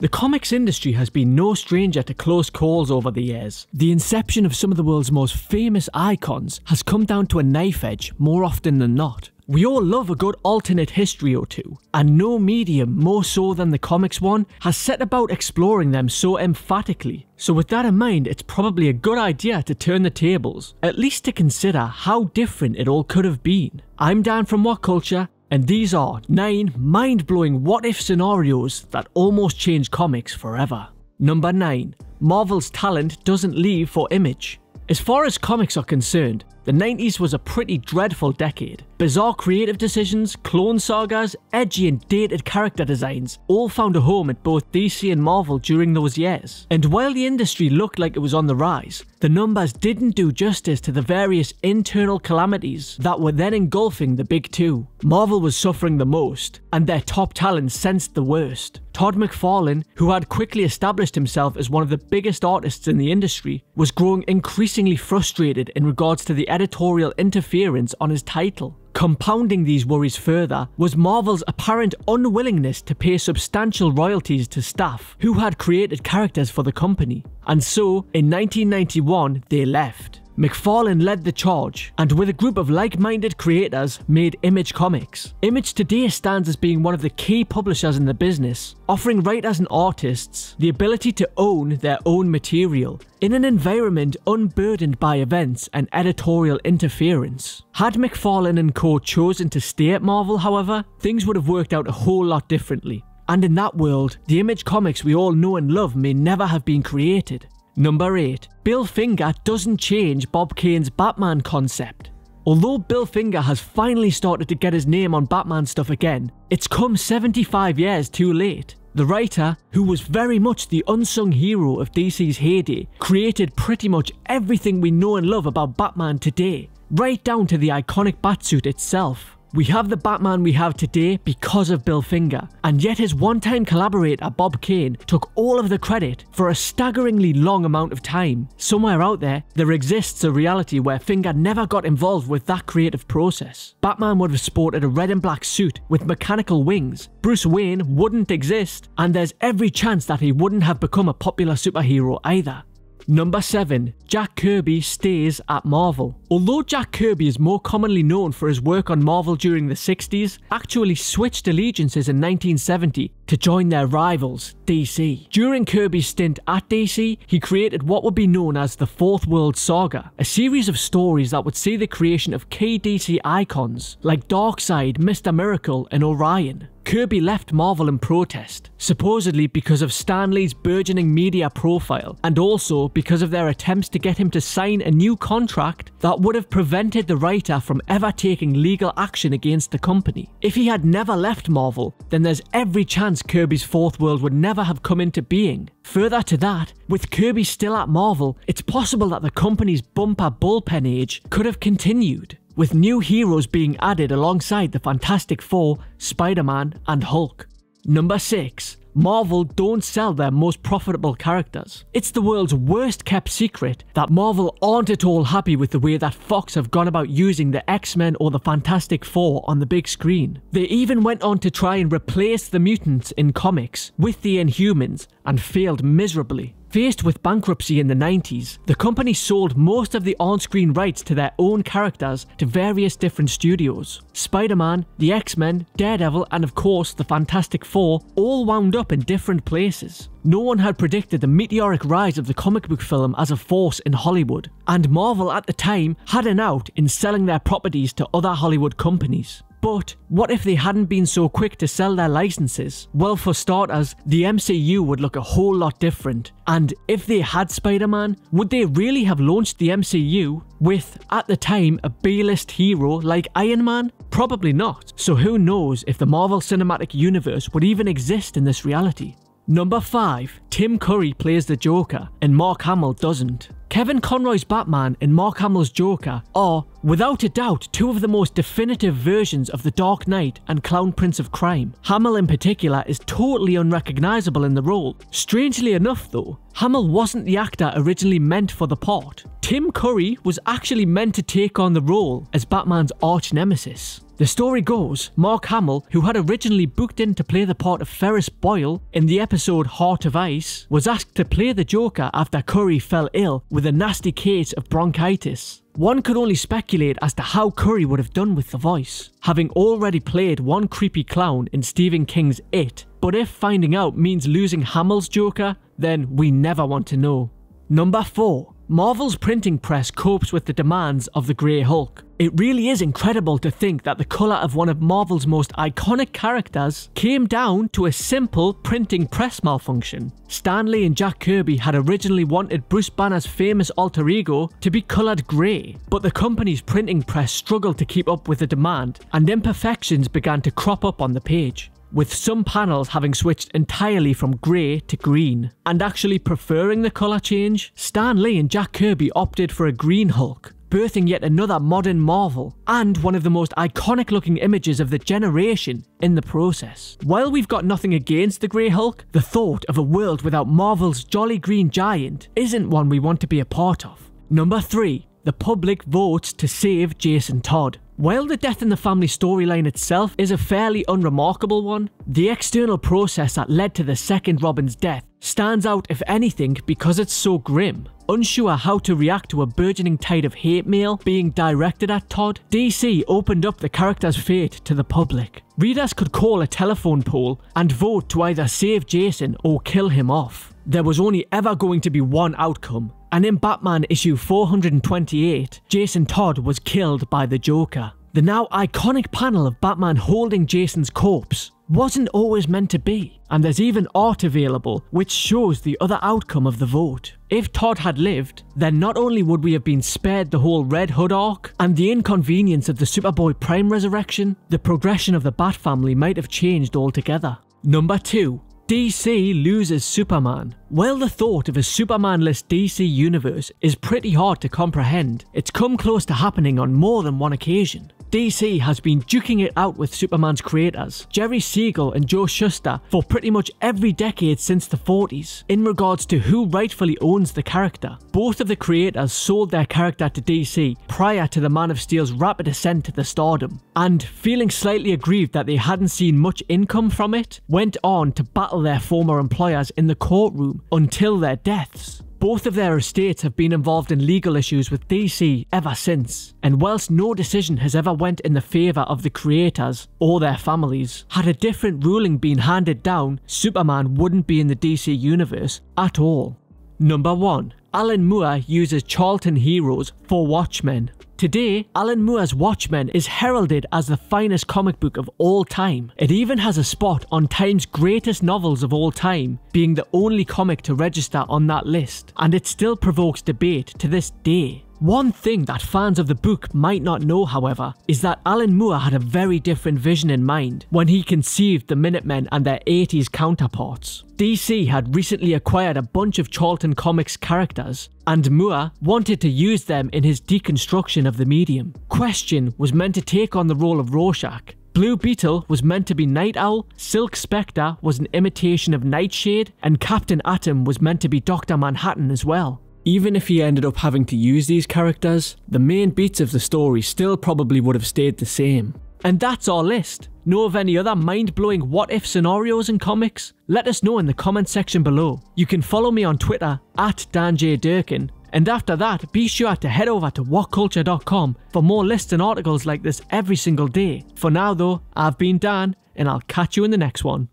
The comics industry has been no stranger to close calls over the years. The inception of some of the world's most famous icons has come down to a knife edge more often than not. We all love a good alternate history or two, and no medium more so than the comics one has set about exploring them so emphatically. So with that in mind, it's probably a good idea to turn the tables, at least to consider how different it all could have been. I'm Dan from What Culture, and these are 9 mind-blowing what-if scenarios that almost change comics forever. Number 9. Marvel's talent doesn't leave for Image. As far as comics are concerned, the 90s was a pretty dreadful decade. Bizarre creative decisions, clone sagas, edgy and dated character designs all found a home at both DC and Marvel during those years. And while the industry looked like it was on the rise, the numbers didn't do justice to the various internal calamities that were then engulfing the big two. Marvel was suffering the most, and their top talent sensed the worst. Todd McFarlane, who had quickly established himself as one of the biggest artists in the industry, was growing increasingly frustrated in regards to the editorial interference on his title. Compounding these worries further was Marvel's apparent unwillingness to pay substantial royalties to staff who had created characters for the company. And so, in 1991, they left. McFarlane led the charge, and with a group of like-minded creators, made Image Comics. Image today stands as being one of the key publishers in the business, offering writers and artists the ability to own their own material, in an environment unburdened by events and editorial interference. Had McFarlane and co chosen to stay at Marvel, however, things would have worked out a whole lot differently. And in that world, the Image Comics we all know and love may never have been created. Number 8. Bill Finger doesn't change Bob Kane's Batman concept. Although Bill Finger has finally started to get his name on Batman stuff again, it's come 75 years too late. The writer, who was very much the unsung hero of DC's heyday, created pretty much everything we know and love about Batman today, right down to the iconic Batsuit itself. We have the Batman we have today because of Bill Finger, and yet his one-time collaborator Bob Kane took all of the credit for a staggeringly long amount of time. Somewhere out there exists a reality where Finger never got involved with that creative process. Batman would have sported a red and black suit with mechanical wings, Bruce Wayne wouldn't exist, and there's every chance that he wouldn't have become a popular superhero either. Number 7. Jack Kirby stays at Marvel. Although Jack Kirby is more commonly known for his work on Marvel during the 60s, actually switched allegiances in 1970 to join their rivals, DC. During Kirby's stint at DC, he created what would be known as the Fourth World Saga, a series of stories that would see the creation of key DC icons like Darkseid, Mr. Miracle, and Orion. Kirby left Marvel in protest, supposedly because of Stan Lee's burgeoning media profile, and also because of their attempts to get him to sign a new contract that would have prevented the writer from ever taking legal action against the company. If he had never left Marvel, then there's every chance Kirby's Fourth World would never have come into being. Further to that, with Kirby still at Marvel, it's possible that the company's bumper bullpen age could have continued, with new heroes being added alongside the Fantastic Four, Spider-Man, and Hulk. Number 6. Marvel don't sell their most profitable characters. It's the world's worst kept secret that Marvel aren't at all happy with the way that Fox have gone about using the X-Men or the Fantastic Four on the big screen. They even went on to try and replace the mutants in comics with the Inhumans and failed miserably. Faced with bankruptcy in the 90s, the company sold most of the on-screen rights to their own characters to various different studios. Spider-Man, the X-Men, Daredevil, and of course the Fantastic Four all wound up in different places. No one had predicted the meteoric rise of the comic book film as a force in Hollywood, and Marvel at the time had an out in selling their properties to other Hollywood companies. But what if they hadn't been so quick to sell their licenses? Well, for starters, the MCU would look a whole lot different. And if they had Spider-Man, would they really have launched the MCU with, at the time, a B-list hero like Iron Man? Probably not. So who knows if the Marvel Cinematic Universe would even exist in this reality. Number 5. Tim Curry plays the Joker, and Mark Hamill doesn't. Kevin Conroy's Batman and Mark Hamill's Joker are, without a doubt, two of the most definitive versions of the Dark Knight and Clown Prince of Crime. Hamill in particular is totally unrecognisable in the role. Strangely enough though, Hamill wasn't the actor originally meant for the part. Tim Curry was actually meant to take on the role as Batman's arch nemesis. The story goes, Mark Hamill, who had originally booked in to play the part of Ferris Boyle in the episode Heart of Ice, was asked to play the Joker after Curry fell ill with a nasty case of bronchitis. One could only speculate as to how Curry would have done with the voice, having already played one creepy clown in Stephen King's It, but if finding out means losing Hamill's Joker, then we never want to know. Number 4. Marvel's printing press copes with the demands of the Grey Hulk. It really is incredible to think that the colour of one of Marvel's most iconic characters came down to a simple printing press malfunction. Stan Lee and Jack Kirby had originally wanted Bruce Banner's famous alter ego to be coloured grey, but the company's printing press struggled to keep up with the demand, and imperfections began to crop up on the page, with some panels having switched entirely from grey to green. And actually preferring the colour change, Stan Lee and Jack Kirby opted for a green Hulk, birthing yet another modern Marvel, and one of the most iconic looking images of the generation in the process. While we've got nothing against the Grey Hulk, the thought of a world without Marvel's Jolly Green Giant isn't one we want to be a part of. Number 3. The public votes to save Jason Todd. While the Death in the Family storyline itself is a fairly unremarkable one, the external process that led to the second Robin's death stands out if anything because it's so grim. Unsure how to react to a burgeoning tide of hate mail being directed at Todd, DC opened up the character's fate to the public. Readers could call a telephone poll and vote to either save Jason or kill him off. There was only ever going to be one outcome, and in Batman issue 428, Jason Todd was killed by the Joker. The now iconic panel of Batman holding Jason's corpse wasn't always meant to be, and there's even art available which shows the other outcome of the vote. If Todd had lived, then not only would we have been spared the whole Red Hood arc and the inconvenience of the Superboy Prime resurrection, the progression of the Bat family might have changed altogether. Number 2. DC loses Superman. While the thought of a Superman-less DC universe is pretty hard to comprehend, it's come close to happening on more than one occasion. DC has been duking it out with Superman's creators, Jerry Siegel and Joe Shuster, for pretty much every decade since the 40s, in regards to who rightfully owns the character. Both of the creators sold their character to DC prior to the Man of Steel's rapid ascent to the stardom, and feeling slightly aggrieved that they hadn't seen much income from it, went on to battle their former employers in the courtroom until their deaths. Both of their estates have been involved in legal issues with DC ever since, and whilst no decision has ever went in the favour of the creators or their families, had a different ruling been handed down, Superman wouldn't be in the DC universe at all. Number 1. Alan Moore uses Charlton Heroes for Watchmen. Today, Alan Moore's Watchmen is heralded as the finest comic book of all time. It even has a spot on Time's greatest novels of all time, being the only comic to register on that list, and it still provokes debate to this day. One thing that fans of the book might not know, however, is that Alan Moore had a very different vision in mind when he conceived the Minutemen and their 80s counterparts. DC had recently acquired a bunch of Charlton Comics characters, and Moore wanted to use them in his deconstruction of the medium. Question was meant to take on the role of Rorschach. Blue Beetle was meant to be Night Owl, Silk Spectre was an imitation of Nightshade, and Captain Atom was meant to be Dr. Manhattan as well. Even if he ended up having to use these characters, the main beats of the story still probably would have stayed the same. And that's our list. Know of any other mind-blowing what-if scenarios in comics? Let us know in the comment section below. You can follow me on Twitter @DanJDurkin, and after that, be sure to head over to whatculture.com for more lists and articles like this every single day. For now though, I've been Dan, and I'll catch you in the next one.